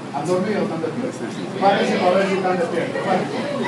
¿Han dormido o están despiertos? Parece para ver si están despiertos. Bueno.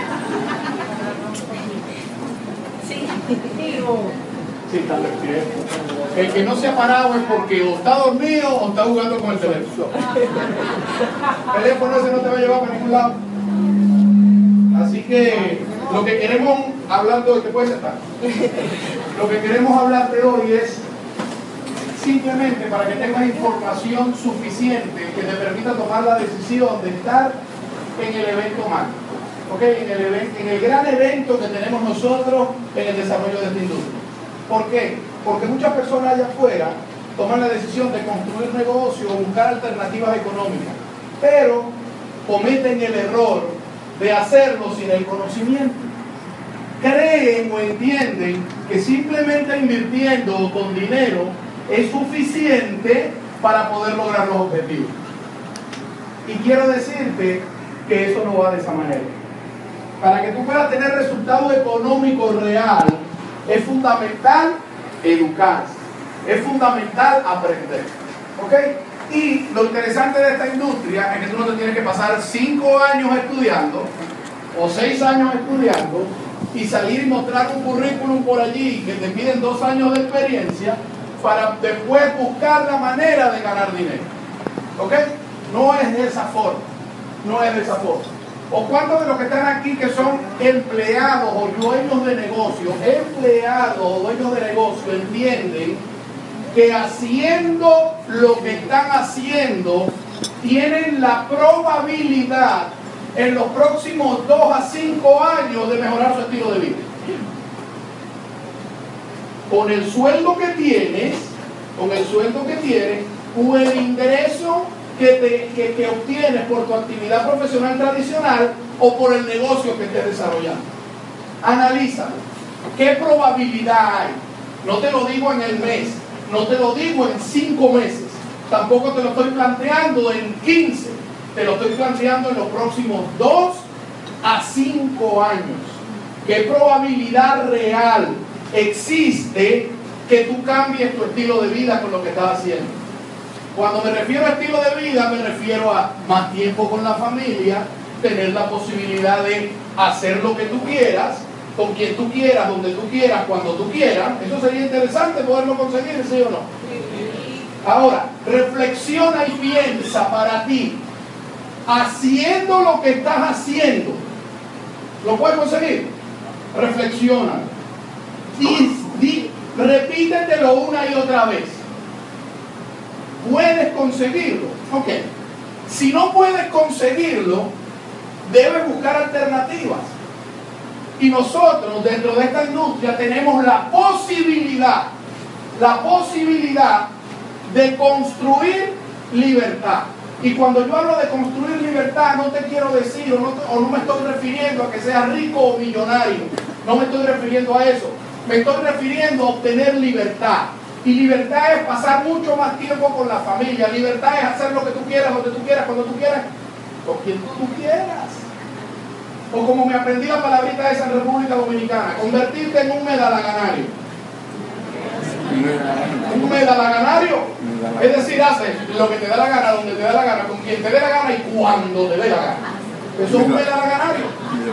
Sí, están despiertos. El que no se ha parado es porque o está dormido o está jugando con el teléfono. El teléfono ese no te va a llevar para ningún lado. Así que lo que queremos hablar de hoy, ¿te puedes sentar? Lo que queremos hablar de hoy es simplemente para que tengas información suficiente que te permita tomar la decisión de estar en el evento magno, ¿okay? En el gran evento que tenemos nosotros en el desarrollo de esta industria. ¿Por qué? Porque muchas personas allá afuera toman la decisión de construir negocios o buscar alternativas económicas, pero cometen el error de hacerlo sin el conocimiento. Creen o entienden que simplemente invirtiendo con dinero es suficiente para poder lograr los objetivos. Y quiero decirte que eso no va de esa manera. Para que tú puedas tener resultados económicos reales, es fundamental educarse, es fundamental aprender. ¿Ok? Y lo interesante de esta industria es que tú no te tienes que pasar 5 años estudiando o 6 años estudiando y salir y mostrar un currículum por allí que te piden 2 años de experiencia para después buscar la manera de ganar dinero. ¿Ok? No es de esa forma. No es de esa forma. ¿O cuántos de los que están aquí que son empleados o dueños de negocio, empleados o dueños de negocio entienden que haciendo lo que están haciendo tienen la probabilidad en los próximos 2 a 5 años de mejorar su estilo de vida? Con el sueldo que tienes, o el ingreso que obtienes por tu actividad profesional tradicional o por el negocio que estés desarrollando. Analízalo. ¿Qué probabilidad hay? No te lo digo en el mes, no te lo digo en 5 meses, tampoco te lo estoy planteando en 15, te lo estoy planteando en los próximos 2 a 5 años. ¿Qué probabilidad real existe que tú cambies tu estilo de vida con lo que estás haciendo? Cuando me refiero a estilo de vida, me refiero a más tiempo con la familia, tener la posibilidad de hacer lo que tú quieras, con quien tú quieras, donde tú quieras, cuando tú quieras. Eso sería interesante poderlo conseguir, ¿sí o no? Ahora, reflexiona y piensa para ti, haciendo lo que estás haciendo, ¿lo puedes conseguir? Reflexiona. Repítetelo una y otra vez. ¿Puedes conseguirlo? Ok. Si no puedes conseguirlo, debes buscar alternativas. Y nosotros, dentro de esta industria, tenemos la posibilidad de construir libertad. Y cuando yo hablo de construir libertad, no te quiero decir, o no me estoy refiriendo a que seas rico o millonario. No me estoy refiriendo a eso. Me estoy refiriendo a obtener libertad. Y libertad es pasar mucho más tiempo con la familia. Libertad es hacer lo que tú quieras, donde tú quieras, cuando tú quieras, con quien tú quieras. O como me aprendí la palabrita esa en República Dominicana, convertirte en un medalaganario. Un medalaganario. Es decir, haces lo que te da la gana, donde te da la gana, con quien te dé la gana y cuando te dé la gana. Eso es un medalaganario.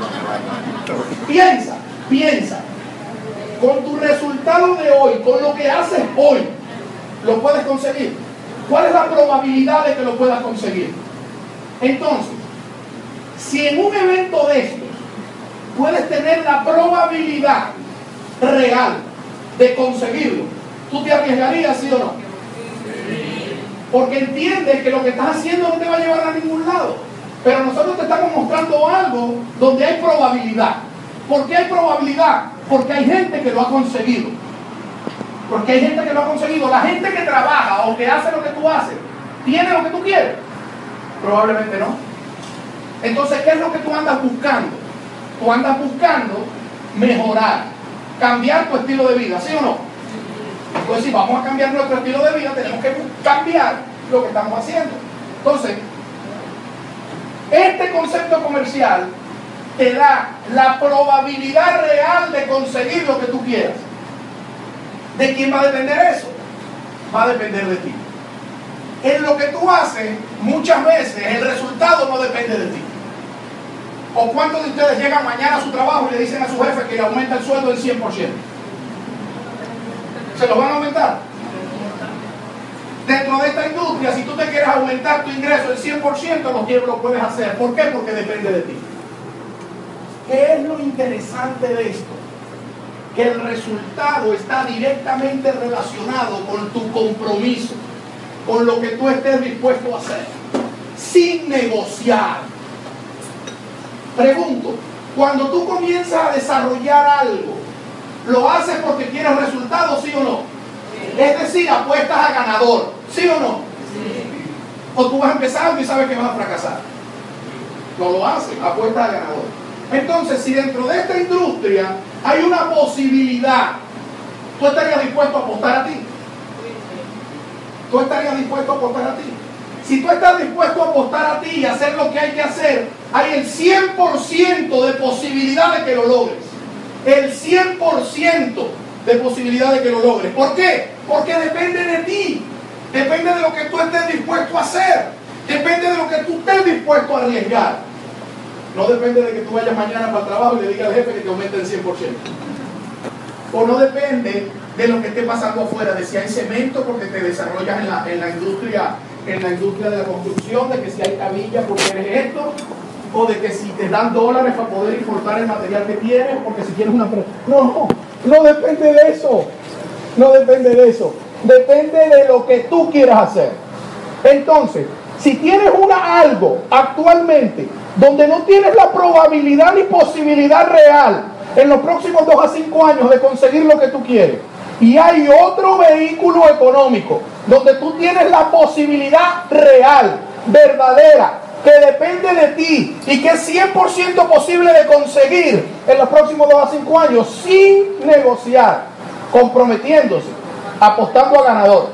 Piensa. Con tu resultado de hoy, con lo que haces hoy, ¿lo puedes conseguir? ¿Cuál es la probabilidad de que lo puedas conseguir? Entonces, si en un evento de estos puedes tener la probabilidad real de conseguirlo, ¿tú te arriesgarías, sí o no? Porque entiendes que lo que estás haciendo no te va a llevar a ningún lado. Pero nosotros te estamos mostrando algo donde hay probabilidad. ¿Por qué hay probabilidad? Porque hay gente que lo ha conseguido. La gente que trabaja o que hace lo que tú haces, ¿tiene lo que tú quieres? Probablemente no. Entonces, ¿qué es lo que tú andas buscando? Tú andas buscando mejorar, cambiar tu estilo de vida, ¿sí o no? Entonces, si vamos a cambiar nuestro estilo de vida, tenemos que cambiar lo que estamos haciendo. Entonces, este concepto comercial te da la probabilidad real de conseguir lo que tú quieras. ¿De quién va a depender eso? Va a depender de ti. En lo que tú haces, muchas veces el resultado no depende de ti. ¿O cuántos de ustedes llegan mañana a su trabajo y le dicen a su jefe que le aumenta el sueldo del 100%? ¿Se lo van a aumentar? Dentro de esta industria, si tú te quieres aumentar tu ingreso del 100%, lo puedes hacer. ¿Por qué? Porque depende de ti. ¿Qué es lo interesante de esto? Que el resultado está directamente relacionado con tu compromiso, con lo que tú estés dispuesto a hacer, sin negociar. Pregunto, cuando tú comienzas a desarrollar algo, ¿lo haces porque quieres resultados, sí o no? Sí. Es decir, apuestas a ganador, ¿sí o no? Sí. O tú vas empezando y sabes que vas a fracasar. No lo haces, apuestas a ganador. Entonces, si dentro de esta industria hay una posibilidad, ¿tú estarías dispuesto a apostar a ti? ¿Tú estarías dispuesto a apostar a ti? Si tú estás dispuesto a apostar a ti y hacer lo que hay que hacer, hay el 100% de posibilidad de que lo logres. El 100% de posibilidad de que lo logres. ¿Por qué? Porque depende de ti. Depende de lo que tú estés dispuesto a hacer. Depende de lo que tú estés dispuesto a arriesgar. No depende de que tú vayas mañana para el trabajo y le digas al jefe que te aumente el 100%. O no depende de lo que esté pasando afuera, de si hay cemento porque te desarrollas en la industria de la construcción, de que si hay cabilla porque eres esto, o de que si te dan dólares para poder importar el material que tienes, porque si quieres una... No depende de eso. No depende de eso. Depende de lo que tú quieras hacer. Entonces, si tienes algo actualmente donde no tienes la probabilidad ni posibilidad real en los próximos 2 a 5 años de conseguir lo que tú quieres, y hay otro vehículo económico donde tú tienes la posibilidad real, verdadera, que depende de ti y que es 100% posible de conseguir en los próximos 2 a 5 años sin negociar, comprometiéndose, apostando a ganador.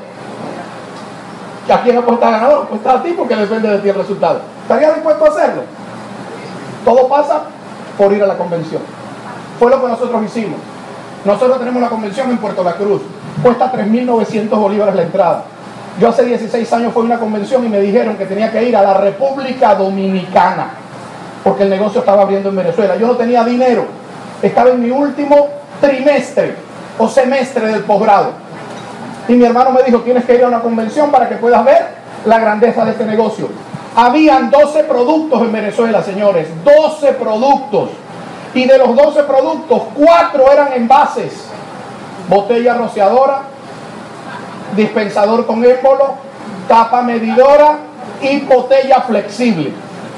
¿A quién apuesta a ganador? Apuesta a ti porque depende de ti el resultado. ¿Estarías dispuesto a hacerlo? Todo pasa por ir a la convención. Fue lo que nosotros hicimos. Nosotros tenemos la convención en Puerto La Cruz. Cuesta 3.900 bolívares la entrada. Yo hace 16 años fui a una convención y me dijeron que tenía que ir a la República Dominicana porque el negocio estaba abriendo en Venezuela. Yo no tenía dinero. Estaba en mi último trimestre o semestre del posgrado. Y mi hermano me dijo, tienes que ir a una convención para que puedas ver la grandeza de este negocio. Habían 12 productos en Venezuela, señores. 12 productos. Y de los 12 productos, 4 eran envases. Botella rociadora, dispensador con émbolo, tapa medidora y botella flexible.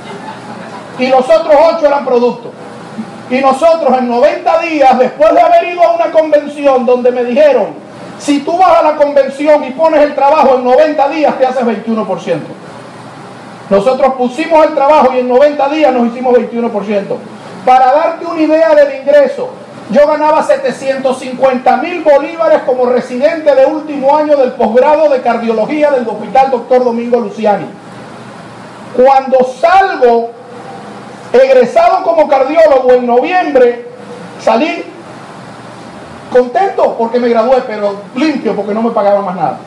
Y los otros 8 eran productos. Y nosotros en 90 días, después de haber ido a una convención donde me dijeron, si tú vas a la convención y pones el trabajo en 90 días, te haces 21%. Nosotros pusimos el trabajo y en 90 días nos hicimos 21%. Para darte una idea del ingreso, yo ganaba 750.000 bolívares como residente de último año del posgrado de cardiología del Hospital Dr. Domingo Luciani. Cuando salgo egresado como cardiólogo en noviembre, salí contento porque me gradué, pero limpio porque no me pagaban más nada.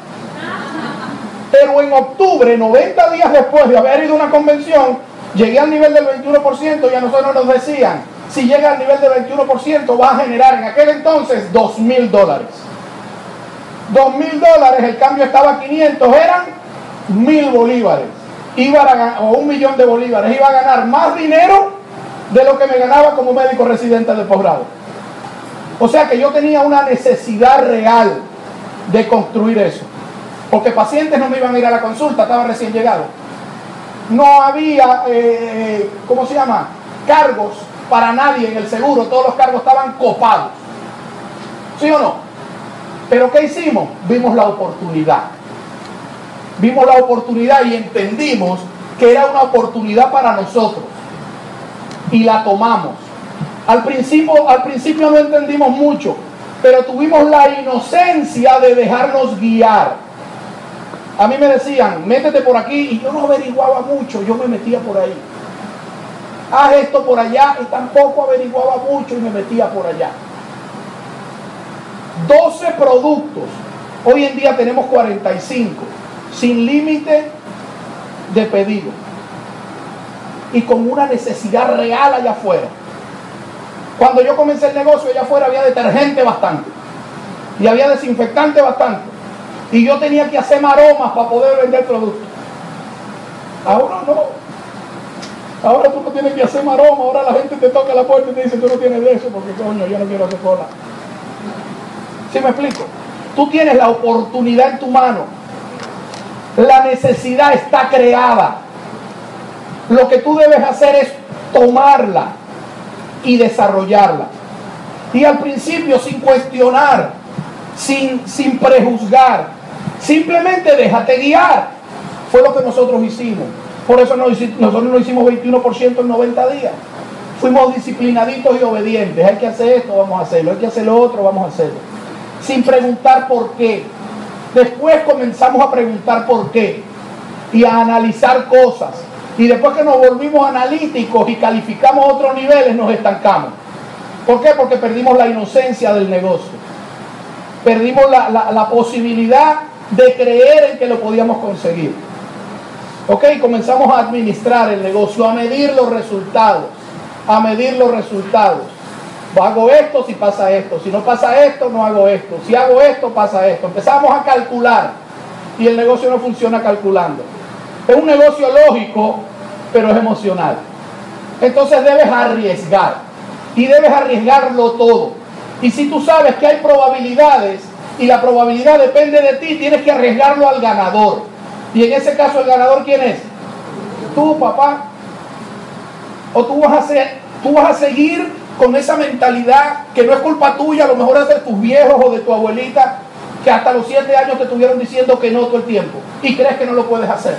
Pero en octubre, 90 días después de haber ido a una convención, llegué al nivel del 21% y a nosotros nos decían, si llega al nivel del 21% vas a generar en aquel entonces $2.000. $2.000, el cambio estaba a 500, eran 1.000 bolívares. Iba a ganar, o 1 millón de bolívares, iba a ganar más dinero de lo que me ganaba como médico residente de posgrado. O sea que yo tenía una necesidad real de construir eso. Porque pacientes no me iban a ir a la consulta, estaba recién llegado. No había, ¿cómo se llama? Cargos para nadie en el seguro, todos los cargos estaban copados. ¿Sí o no? Pero ¿qué hicimos? Vimos la oportunidad. Vimos la oportunidad y entendimos que era una oportunidad para nosotros. Y la tomamos. Al principio no entendimos mucho, pero tuvimos la inocencia de dejarnos guiar. A mí me decían, métete por aquí, y yo no averiguaba mucho, yo me metía por ahí. Haz esto por allá, y tampoco averiguaba mucho y me metía por allá. 12 productos, hoy en día tenemos 45. sin límite de pedido y con una necesidad real allá afuera. Cuando yo comencé el negocio, allá afuera había detergente bastante y había desinfectante bastante, y yo tenía que hacer maromas para poder vender productos. Ahora no. Ahora tú no tienes que hacer maroma. Ahora la gente te toca la puerta y te dice: tú no tienes de eso, porque coño, yo no quiero hacer cola. ¿Sí me explico? Tú tienes la oportunidad en tu mano. La necesidad está creada. Lo que tú debes hacer es tomarla y desarrollarla. Y al principio, sin cuestionar, sin prejuzgar, simplemente déjate guiar. Fue lo que nosotros hicimos. Por eso nosotros no hicimos 21% en 90 días. Fuimos disciplinaditos y obedientes. Hay que hacer esto, vamos a hacerlo. Hay que hacer lo otro, vamos a hacerlo. Sin preguntar por qué. Después comenzamos a preguntar por qué y a analizar cosas. Y después que nos volvimos analíticos y calificamos otros niveles, nos estancamos. ¿Por qué? Porque perdimos la inocencia del negocio. Perdimos la posibilidad de creer en que lo podíamos conseguir. Ok, comenzamos a administrar el negocio, a medir los resultados. A medir los resultados. Hago esto si pasa esto. Si no pasa esto, no hago esto. Si hago esto, pasa esto. Empezamos a calcular. Y el negocio no funciona calculando. Es un negocio lógico, pero es emocional. Entonces debes arriesgar. Y debes arriesgarlo todo. Y si tú sabes que hay probabilidades y la probabilidad depende de ti, tienes que arriesgarlo al ganador. Y en ese caso, ¿el ganador quién es? Tú, papá. O tú vas a seguir con esa mentalidad que no es culpa tuya, a lo mejor es de tus viejos o de tu abuelita, que hasta los 7 años te estuvieron diciendo que no todo el tiempo y crees que no lo puedes hacer.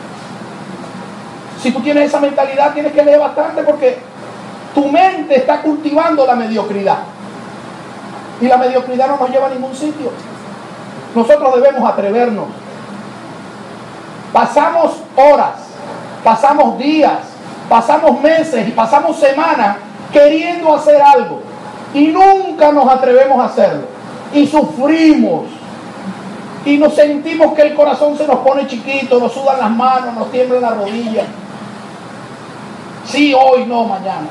Si tú tienes esa mentalidad, tienes que leer bastante, porque tu mente está cultivando la mediocridad y la mediocridad no nos lleva a ningún sitio. Nosotros debemos atrevernos. Pasamos horas, pasamos días, pasamos meses y pasamos semanas queriendo hacer algo y nunca nos atrevemos a hacerlo, y sufrimos y nos sentimos que el corazón se nos pone chiquito, nos sudan las manos, nos tiemblan las rodillas. Sí, hoy, no, mañana,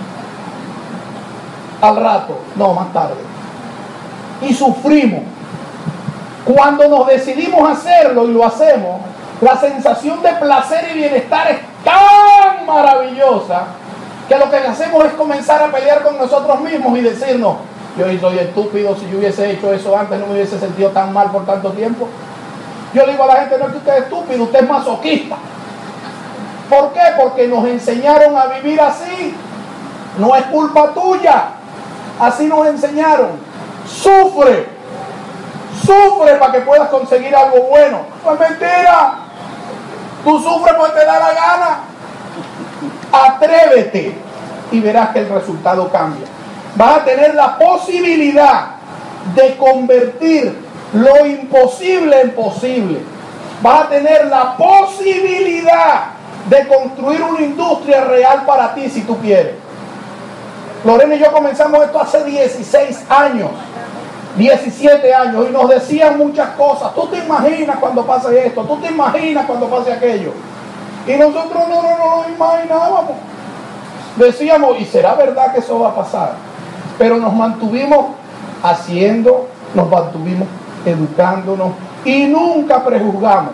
al rato, no, más tarde, y sufrimos. Cuando nos decidimos hacerlo y lo hacemos, la sensación de placer y bienestar es tan maravillosa que lo que hacemos es comenzar a pelear con nosotros mismos y decirnos: yo soy estúpido, si yo hubiese hecho eso antes no me hubiese sentido tan mal por tanto tiempo. Yo le digo a la gente: no es que usted es estúpido, usted es masoquista. ¿Por qué? Porque nos enseñaron a vivir así. No es culpa tuya, así nos enseñaron. Sufre para que puedas conseguir algo bueno. No es mentira. Tú sufres porque te da la gana. Atrévete y verás que el resultado cambia. Vas a tener la posibilidad de convertir lo imposible en posible. Vas a tener la posibilidad de construir una industria real para ti si tú quieres. Lorena y yo comenzamos esto hace 16 años, 17 años, y nos decían muchas cosas. Tú te imaginas cuando pase esto, tú te imaginas cuando pase aquello. Y nosotros no lo imaginábamos. Decíamos: ¿y será verdad que eso va a pasar? Pero nos mantuvimos haciendo, nos mantuvimos educándonos y nunca prejuzgamos.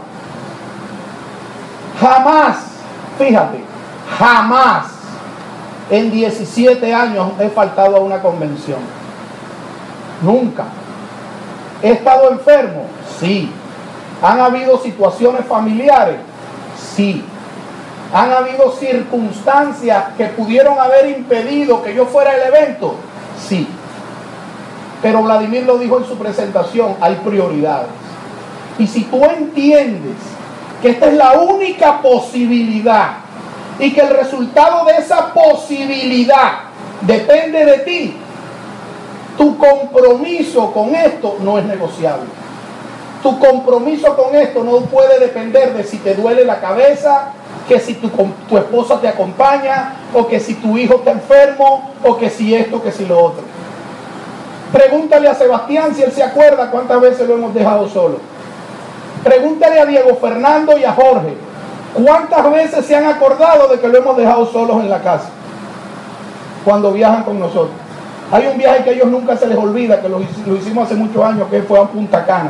Jamás, fíjate, jamás en 17 años he faltado a una convención. Nunca. ¿He estado enfermo? Sí. ¿Han habido situaciones familiares? Sí. ¿Han habido circunstancias que pudieron haber impedido que yo fuera al evento? Sí. Pero Vladimir lo dijo en su presentación: hay prioridades. Y si tú entiendes que esta es la única posibilidad y que el resultado de esa posibilidad depende de ti, tu compromiso con esto no es negociable. Tu compromiso con esto no puede depender de si te duele la cabeza, que si tu esposa te acompaña, o que si tu hijo está enfermo, o que si esto, que si lo otro. Pregúntale a Sebastián si él se acuerda cuántas veces lo hemos dejado solo. Pregúntale a Diego Fernando y a Jorge, ¿cuántas veces se han acordado de que lo hemos dejado solos en la casa cuando viajan con nosotros? Hay un viaje que a ellos nunca se les olvida, que lo hicimos hace muchos años, que fue a Punta Cana.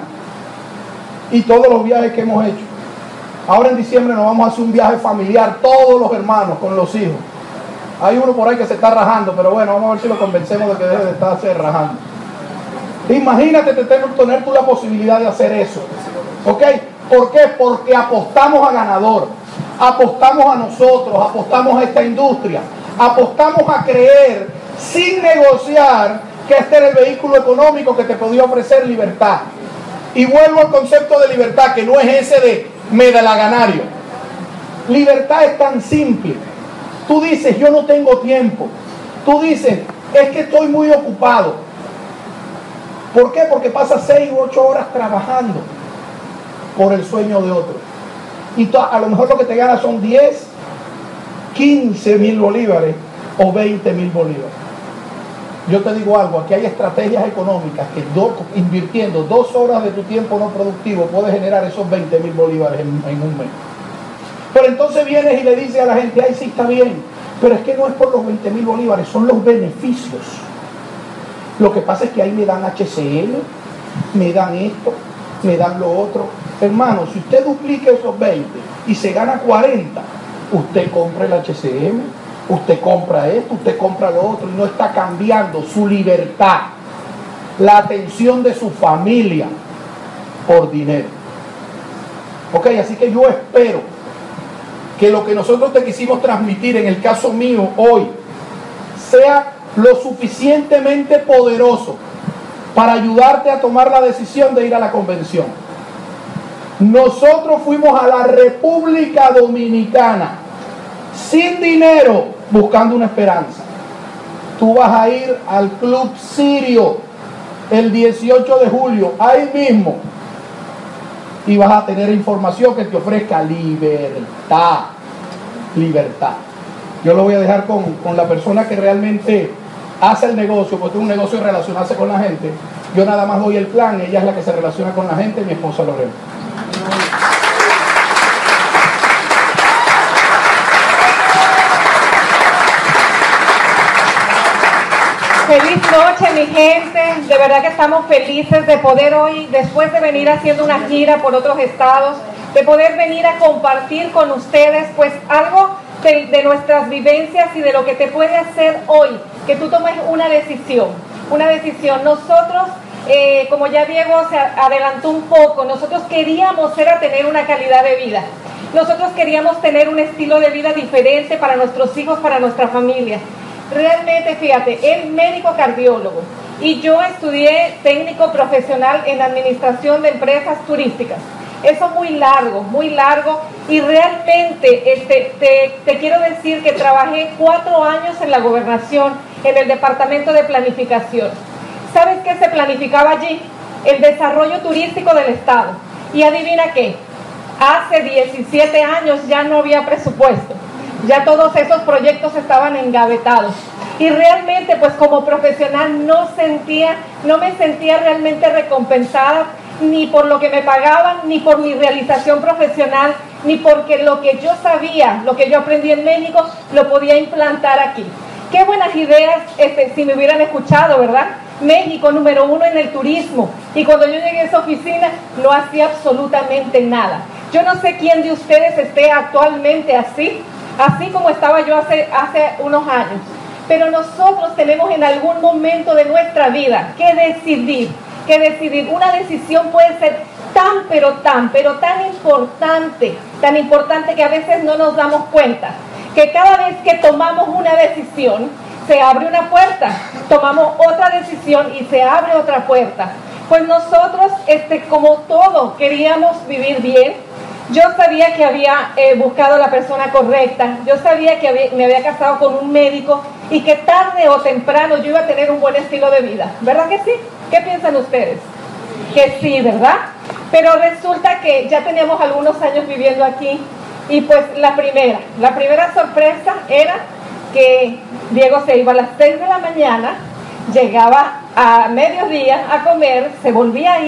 Y todos los viajes que hemos hecho. Ahora en diciembre nos vamos a hacer un viaje familiar, todos los hermanos, con los hijos. Hay uno por ahí que se está rajando, pero bueno, vamos a ver si lo convencemos de que deje de estarse rajando. Imagínate tener tú la posibilidad de hacer eso. ¿Ok? ¿Por qué? Porque apostamos a ganador, apostamos a nosotros, apostamos a esta industria, apostamos a creer sin negociar que este era el vehículo económico que te podía ofrecer libertad. Y vuelvo al concepto de libertad, que no es ese de medalaganario. Libertad es tan simple. Tú dices, yo no tengo tiempo. Tú dices, es que estoy muy ocupado. ¿Por qué? Porque pasas 6 u 8 horas trabajando por el sueño de otro. Y a lo mejor lo que te ganas son 10, 15 mil bolívares o 20 mil bolívares. Yo te digo algo, aquí hay estrategias económicas que invirtiendo 2 horas de tu tiempo no productivo puedes generar esos 20 mil bolívares en un mes. Pero entonces vienes y le dices a la gente, ay, sí, está bien, pero es que no es por los 20 mil bolívares, son los beneficios. Lo que pasa es que ahí me dan HCL, me dan esto, me dan lo otro. Hermano, si usted duplica esos 20 y se gana 40, usted compra el HCM, usted compra esto, usted compra lo otro, y no está cambiando su libertad, la atención de su familia por dinero. Ok, así que yo espero que lo que nosotros te quisimos transmitir en el caso mío hoy sea lo suficientemente poderoso para ayudarte a tomar la decisión de ir a la convención. Nosotros fuimos a la República Dominicana sin dinero, buscando una esperanza. Tú vas a ir al Club Sirio el 18 de julio, ahí mismo, y vas a tener información que te ofrezca libertad. Libertad. Yo lo voy a dejar con la persona que realmente hace el negocio, porque es un negocio de relacionarse con la gente. Yo nada más doy el plan, ella es la que se relaciona con la gente, mi esposa Lorena. Feliz noche, mi gente. De verdad que estamos felices de poder hoy, después de venir haciendo una gira por otros estados, de poder venir a compartir con ustedes pues algo de nuestras vivencias y de lo que te puede hacer hoy, que tú tomes una decisión. Nosotros, como ya Diego se adelantó un poco, nosotros queríamos tener una calidad de vida. Nosotros queríamos tener un estilo de vida diferente para nuestros hijos, para nuestra familia. Realmente, fíjate, él es médico cardiólogo y yo estudié técnico profesional en administración de empresas turísticas. Eso muy largo y realmente te quiero decir que trabajé 4 años en la gobernación, en el departamento de planificación. ¿Sabes qué se planificaba allí? El desarrollo turístico del estado. Y adivina qué, hace 17 años ya no había presupuesto. Ya todos esos proyectos estaban engavetados. Y realmente, pues como profesional no me sentía realmente recompensada, ni por lo que me pagaban, ni por mi realización profesional, ni porque lo que yo sabía, lo que yo aprendí en México, lo podía implantar aquí. Qué buenas ideas si me hubieran escuchado, ¿verdad? México, número 1 en el turismo. Y cuando yo llegué a esa oficina, no hacía absolutamente nada. Yo no sé quién de ustedes esté actualmente así como estaba yo hace unos años. Pero nosotros tenemos en algún momento de nuestra vida que decidir. Una decisión puede ser tan importante que a veces no nos damos cuenta. Que cada vez que tomamos una decisión, se abre una puerta. Tomamos otra decisión y se abre otra puerta. Pues nosotros, como todo, queríamos vivir bien. Yo sabía que había buscado a la persona correcta. Yo sabía que me había casado con un médico y que tarde o temprano yo iba a tener un buen estilo de vida. ¿Verdad que sí? ¿Qué piensan ustedes? Que sí, ¿verdad? Pero resulta que ya teníamos algunos años viviendo aquí y pues la primera sorpresa era que Diego se iba a las 6 de la mañana, llegaba a mediodía a comer, se volvía a ir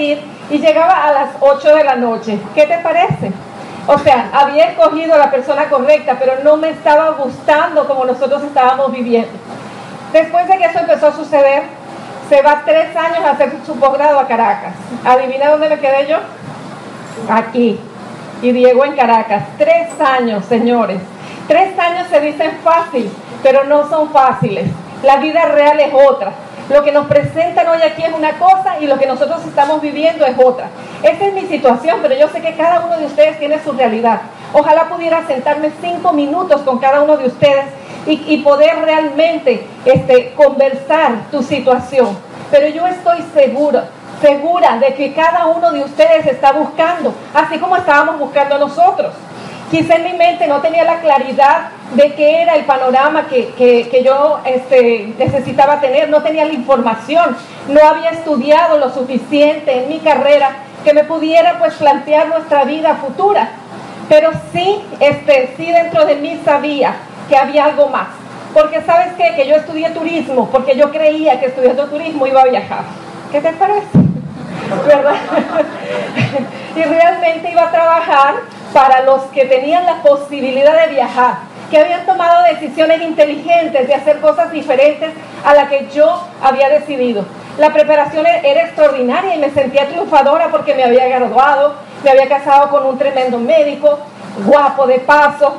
y llegaba a las 8 de la noche. ¿Qué te parece? O sea, había escogido a la persona correcta, pero no me estaba gustando como nosotros estábamos viviendo. Después de que eso empezó a suceder, se va 3 años a hacer su posgrado a Caracas. ¿Adivina dónde me quedé yo? Aquí. Y Diego en Caracas. 3 años, señores. 3 años se dicen fácil, pero no son fáciles. La vida real es otra. Lo que nos presentan hoy aquí es una cosa y lo que nosotros estamos viviendo es otra. Esa es mi situación, pero yo sé que cada uno de ustedes tiene su realidad. Ojalá pudiera sentarme 5 minutos con cada uno de ustedes y poder realmente conversar tu situación. Pero yo estoy segura de que cada uno de ustedes está buscando, así como estábamos buscando nosotros. Quizá en mi mente no tenía la claridad de qué era el panorama que yo necesitaba tener, no tenía la información, no había estudiado lo suficiente en mi carrera que me pudiera pues plantear nuestra vida futura. Pero sí dentro de mí sabía que había algo más. Porque ¿sabes qué? Que yo estudié turismo, porque yo creía que estudiando turismo iba a viajar. ¿Qué te parece? ¿Verdad? Y realmente iba a trabajar para los que tenían la posibilidad de viajar, que habían tomado decisiones inteligentes de hacer cosas diferentes a las que yo había decidido. La preparación era extraordinaria y me sentía triunfadora porque me había graduado, me había casado con un tremendo médico, guapo de paso.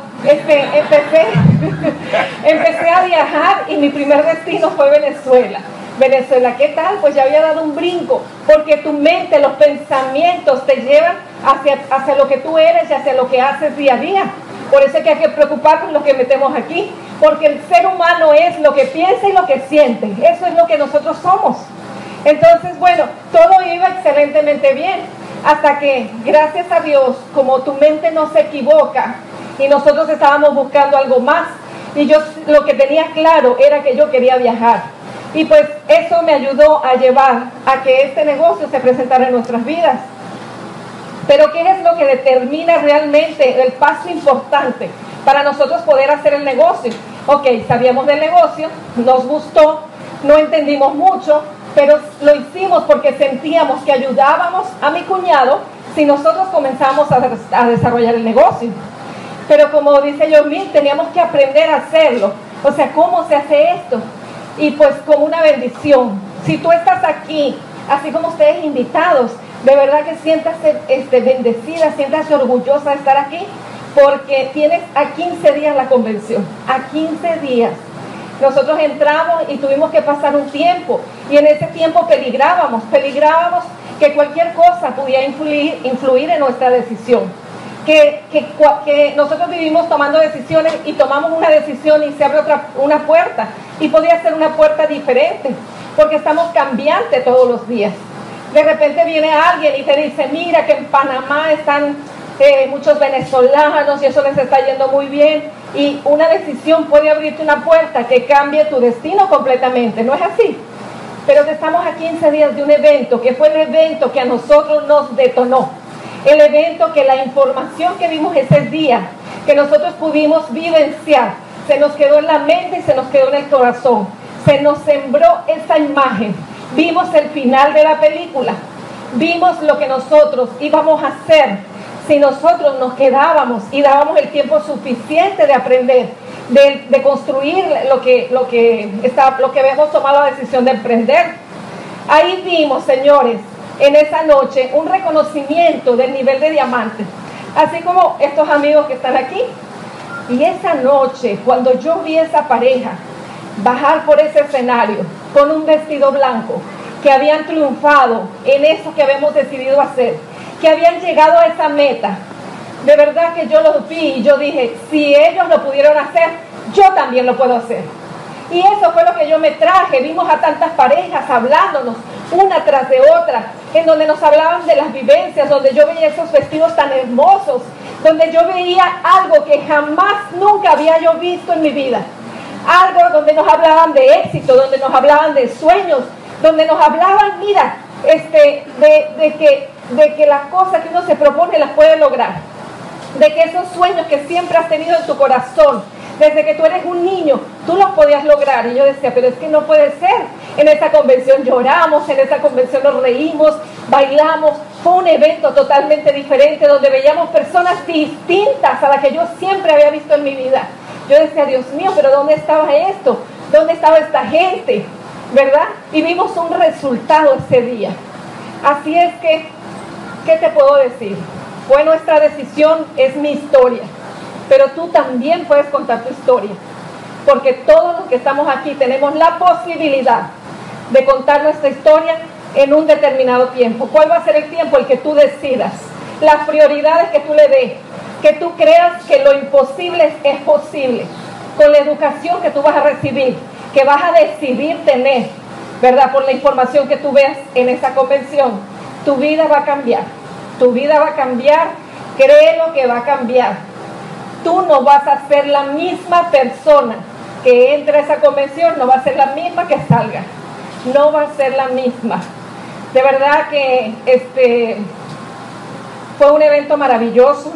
Empecé a viajar y mi primer destino fue Venezuela. Venezuela, ¿qué tal? Pues ya había dado un brinco, porque tu mente, los pensamientos te llevan hacia lo que tú eres y hacia lo que haces día a día. Por eso es que hay que preocuparnos por lo que metemos aquí, porque el ser humano es lo que piensa y lo que siente. Eso es lo que nosotros somos. Entonces, bueno, todo iba excelentemente bien, hasta que, gracias a Dios, como tu mente no se equivoca, y nosotros estábamos buscando algo más, y yo lo que tenía claro era que yo quería viajar. Y pues eso me ayudó a llevar a que este negocio se presentara en nuestras vidas. Pero ¿qué es lo que determina realmente el paso importante para nosotros poder hacer el negocio? Ok, sabíamos del negocio, nos gustó, no entendimos mucho, pero lo hicimos porque sentíamos que ayudábamos a mi cuñado si nosotros comenzamos a desarrollar el negocio. Pero como dice Yomil, teníamos que aprender a hacerlo. O sea, ¿cómo se hace esto? Y pues como una bendición. Si tú estás aquí, así como ustedes invitados, de verdad que siéntase bendecida, siéntase orgullosa de estar aquí, porque tienes a 15 días la convención, a 15 días. Nosotros entramos y tuvimos que pasar un tiempo, y en ese tiempo peligrábamos que cualquier cosa pudiera influir en nuestra decisión. Que nosotros vivimos tomando decisiones y tomamos una decisión y se abre una puerta, y podría ser una puerta diferente, porque estamos cambiantes todos los días. De repente viene alguien y te dice, mira que en Panamá están muchos venezolanos y eso les está yendo muy bien, y una decisión puede abrirte una puerta que cambie tu destino completamente, ¿no es así? Pero estamos a 15 días de un evento que fue el evento que a nosotros nos detonó. El evento que la información que vimos ese día, que nosotros pudimos vivenciar, se nos quedó en la mente y se nos quedó en el corazón. Se nos sembró esa imagen. Vimos el final de la película. Vimos lo que nosotros íbamos a hacer si nosotros nos quedábamos y dábamos el tiempo suficiente de aprender, de construir lo que habíamos tomado la decisión de emprender. Ahí vimos, señores, en esa noche un reconocimiento del nivel de diamante, así como estos amigos que están aquí. Y esa noche, cuando yo vi a esa pareja bajar por ese escenario con un vestido blanco, que habían triunfado en eso que habíamos decidido hacer, que habían llegado a esa meta, de verdad que yo los vi y yo dije, si ellos lo pudieron hacer, yo también lo puedo hacer. Y eso fue lo que yo me traje. Vimos a tantas parejas hablándonos una tras de otra, en donde nos hablaban de las vivencias, donde yo veía esos vestidos tan hermosos, donde yo veía algo que jamás, nunca había yo visto en mi vida. Algo donde nos hablaban de éxito, donde nos hablaban de sueños, donde nos hablaban, mira, de que las cosas que uno se propone las puede lograr. De que esos sueños que siempre has tenido en tu corazón, desde que tú eres un niño, tú los podías lograr. Y yo decía, pero es que no puede ser. En esa convención lloramos, en esa convención nos reímos, bailamos, fue un evento totalmente diferente, donde veíamos personas distintas a las que yo siempre había visto en mi vida. Yo decía, Dios mío, pero ¿dónde estaba esto? ¿Dónde estaba esta gente? ¿Verdad? Y vimos un resultado ese día. Así es que, ¿qué te puedo decir? Fue nuestra decisión, es mi historia. Pero tú también puedes contar tu historia. Porque todos los que estamos aquí tenemos la posibilidad de contar nuestra historia en un determinado tiempo. ¿Cuál va a ser el tiempo? El que tú decidas. Las prioridades que tú le des. Que tú creas que lo imposible es posible. Con la educación que tú vas a recibir, que vas a decidir tener, ¿verdad? Por la información que tú veas en esa convención, tu vida va a cambiar. Tu vida va a cambiar. Créelo que va a cambiar. Tú no vas a ser la misma persona que entre a esa convención, no va a ser la misma que salga. No va a ser la misma. De verdad que fue un evento maravilloso.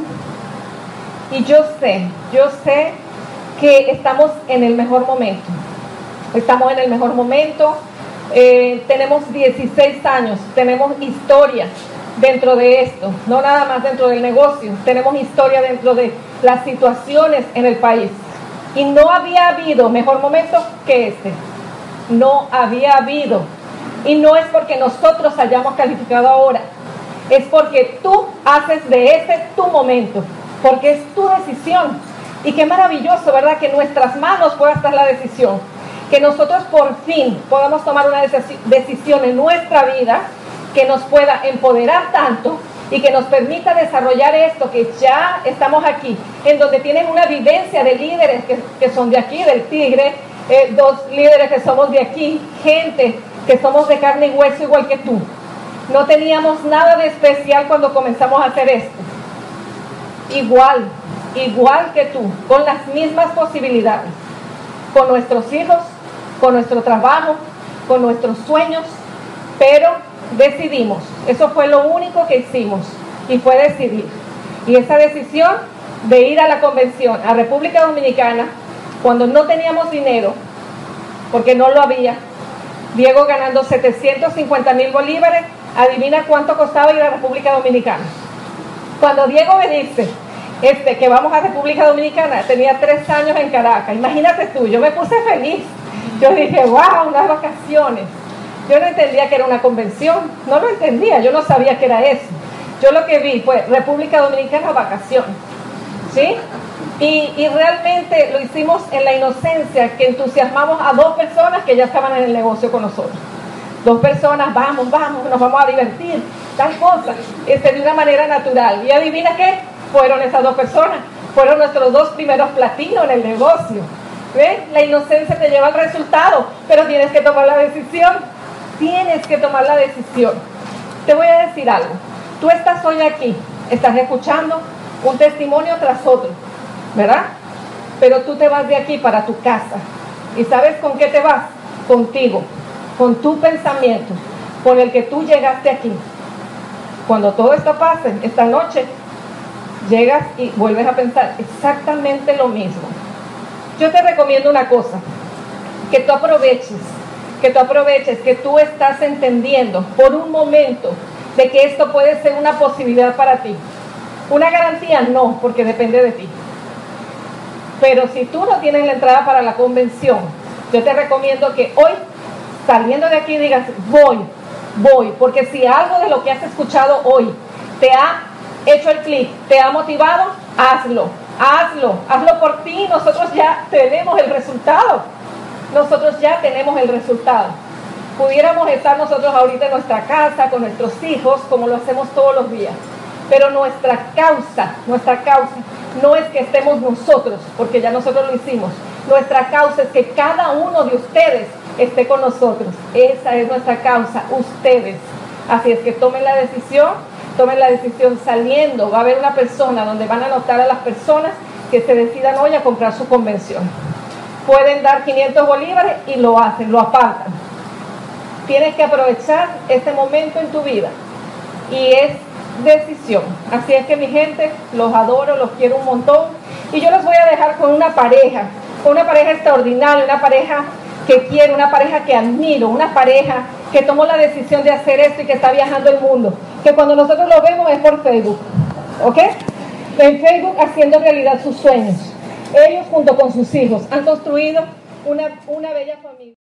Y yo sé que estamos en el mejor momento. Estamos en el mejor momento. Tenemos 16 años, tenemos historia dentro de esto, no nada más dentro del negocio, tenemos historia dentro de las situaciones en el país. Y no había habido mejor momento que este. No había habido. Y no es porque nosotros hayamos calificado ahora, es porque tú haces de este tu momento, porque es tu decisión. Y qué maravilloso, ¿verdad? Que en nuestras manos pueda estar la decisión. Que nosotros por fin podamos tomar una decisión en nuestra vida que nos pueda empoderar tanto y que nos permita desarrollar esto, que ya estamos aquí, en donde tienen una vivencia de líderes que son de aquí, del Tigre, 2 líderes que somos de aquí, gente que somos de carne y hueso igual que tú. No teníamos nada de especial cuando comenzamos a hacer esto. Igual que tú, con las mismas posibilidades, con nuestros hijos, con nuestro trabajo, con nuestros sueños, pero decidimos. Eso fue lo único que hicimos, y fue decidir. Y esa decisión de ir a la convención a República Dominicana, cuando no teníamos dinero, porque no lo había, Diego ganando 750,000 bolívares, adivina cuánto costaba ir a República Dominicana. Cuando Diego me dice que vamos a República Dominicana, tenía 3 años en Caracas. Imagínate tú, yo me puse feliz. Yo dije, wow, unas vacaciones. Yo no entendía que era una convención, no lo entendía, yo no sabía que era eso. Yo lo que vi fue República Dominicana, vacaciones, ¿sí? Y realmente lo hicimos en la inocencia, que entusiasmamos a 2 personas que ya estaban en el negocio con nosotros. 2 personas, vamos, nos vamos a divertir, tal cosa, de una manera natural. Y adivina qué, fueron esas 2 personas, fueron nuestros 2 primeros platinos en el negocio. ¿Ves? La inocencia te lleva al resultado, pero tienes que tomar la decisión. Tienes que tomar la decisión. Te voy a decir algo. Tú estás hoy aquí, estás escuchando un testimonio tras otro, ¿verdad? Pero tú te vas de aquí para tu casa. ¿Y sabes con qué te vas? Contigo, con tu pensamiento, con el que tú llegaste aquí. Cuando todo esto pase, esta noche, llegas y vuelves a pensar exactamente lo mismo. Yo te recomiendo una cosa, que tú aproveches, que tú estás entendiendo por un momento de que esto puede ser una posibilidad para ti. Una garantía no, porque depende de ti. Pero si tú no tienes la entrada para la convención, yo te recomiendo que hoy, saliendo de aquí, digas, voy, porque si algo de lo que has escuchado hoy te ha hecho el clic, te ha motivado, hazlo por ti. Nosotros ya tenemos el resultado. Pudiéramos estar nosotros ahorita en nuestra casa con nuestros hijos, como lo hacemos todos los días, pero nuestra causa no es que estemos nosotros, porque ya nosotros lo hicimos. Nuestra causa es que cada uno de ustedes esté con nosotros. Esa es nuestra causa, ustedes. Así es que tomen la decisión saliendo. Va a haber una persona donde van a anotar a las personas que se decidan hoy a comprar su convención. Pueden dar 500 bolívares y lo hacen, lo apartan. Tienes que aprovechar este momento en tu vida y es decisión. Así es que mi gente, los adoro, los quiero un montón, y yo los voy a dejar con una pareja extraordinaria, una pareja que quiero, una pareja que admiro, una pareja que tomó la decisión de hacer esto y que está viajando el mundo. que cuando nosotros lo vemos es por Facebook, ¿ok? En Facebook haciendo realidad sus sueños. Ellos junto con sus hijos han construido una bella familia.